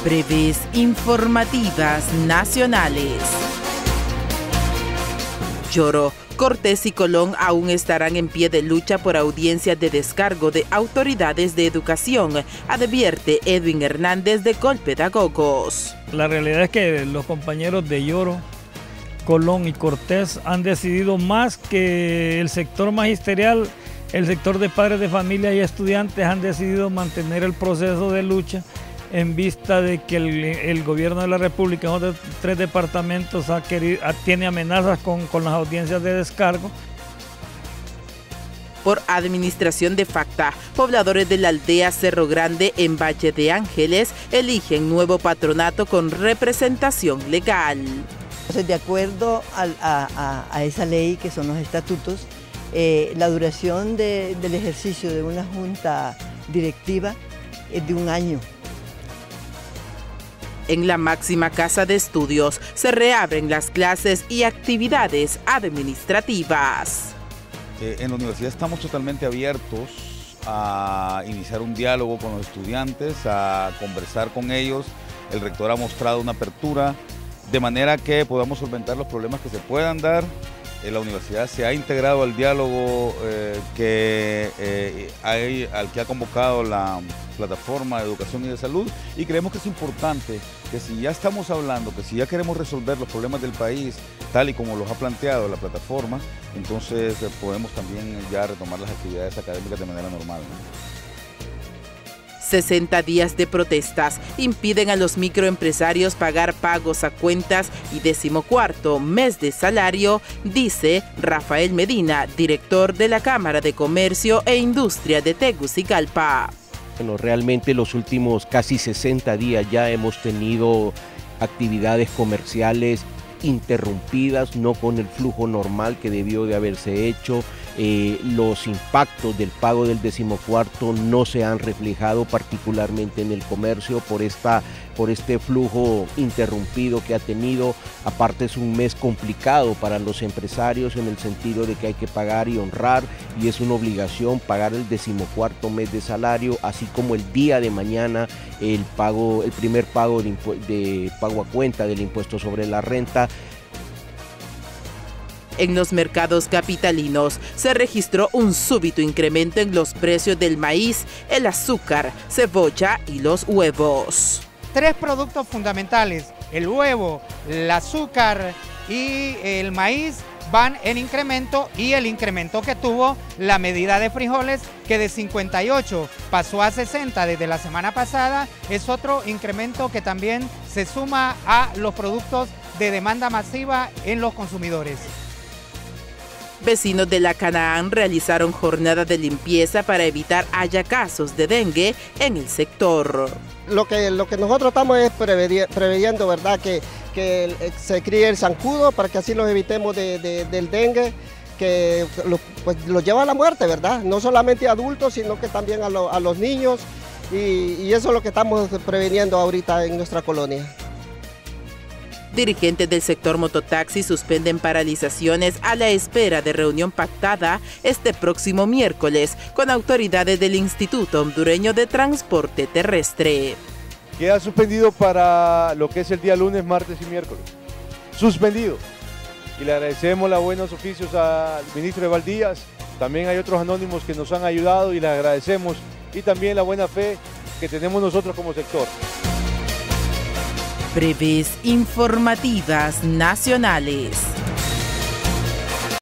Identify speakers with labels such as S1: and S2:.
S1: Breves informativas nacionales. Yoro, Cortés y Colón aún estarán en pie de lucha por audiencias de descargo de autoridades de educación, advierte Edwin Hernández de Colpedagogos.
S2: La realidad es que los compañeros de Yoro, Colón y Cortés han decidido más que el sector magisterial, el sector de padres de familia y estudiantes han decidido mantener el proceso de lucha en vista de que el gobierno de la República en otros 3 departamentos tiene amenazas con las audiencias de descargo.
S1: Por administración de facta, pobladores de la aldea Cerro Grande en Valle de Ángeles eligen nuevo patronato con representación legal.
S3: Entonces, de acuerdo a esa ley, que son los estatutos, la duración del ejercicio de una junta directiva es de 1 año.
S1: En la máxima casa de estudios se reabren las clases y actividades administrativas.
S4: En la universidad estamos totalmente abiertos a iniciar un diálogo con los estudiantes, a conversar con ellos. El rector ha mostrado una apertura de manera que podamos solventar los problemas que se puedan dar. La universidad se ha integrado al diálogo al que ha convocado la plataforma de educación y de salud, y creemos que es importante que si ya estamos hablando, que si ya queremos resolver los problemas del país tal y como los ha planteado la plataforma, entonces podemos también ya retomar las actividades académicas de manera normal, ¿no?
S1: 60 días de protestas impiden a los microempresarios pagar pagos a cuentas y 14º mes de salario, dice Rafael Medina, director de la Cámara de Comercio e Industria de Tegucigalpa.
S5: Bueno, realmente los últimos casi 60 días ya hemos tenido actividades comerciales interrumpidas, no con el flujo normal que debió de haberse hecho. Los impactos del pago del 14º no se han reflejado particularmente en el comercio por este flujo interrumpido que ha tenido. Aparte, es un mes complicado para los empresarios en el sentido de que hay que pagar y honrar, y es una obligación pagar el 14º mes de salario, así como el día de mañana el primer pago de pago a cuenta del impuesto sobre la renta.
S1: En los mercados capitalinos se registró un súbito incremento en los precios del maíz, el azúcar, cebolla y los huevos.
S6: 3 productos fundamentales, el huevo, el azúcar y el maíz, van en incremento, y el incremento que tuvo la medida de frijoles, que de 58 pasó a 60 desde la semana pasada, es otro incremento que también se suma a los productos de demanda masiva en los consumidores.
S1: Vecinos de la Canaán realizaron jornadas de limpieza para evitar haya casos de dengue en el sector.
S7: Lo que nosotros estamos es preveyendo, ¿verdad?, que se críe el zancudo para que así los evitemos del dengue, que los lleva a la muerte, ¿verdad? No solamente a adultos, sino que también a los niños, y eso es lo que estamos preveniendo ahorita en nuestra colonia.
S1: Dirigentes del sector mototaxi suspenden paralizaciones a la espera de reunión pactada este próximo miércoles con autoridades del Instituto Hondureño de Transporte Terrestre.
S8: Queda suspendido para lo que es el día lunes, martes y miércoles. Suspendido. Y le agradecemos los buenos oficios al ministro de Valdías. También hay otros anónimos que nos han ayudado y les agradecemos. Y también la buena fe que tenemos nosotros como sector.
S1: Breves informativas nacionales.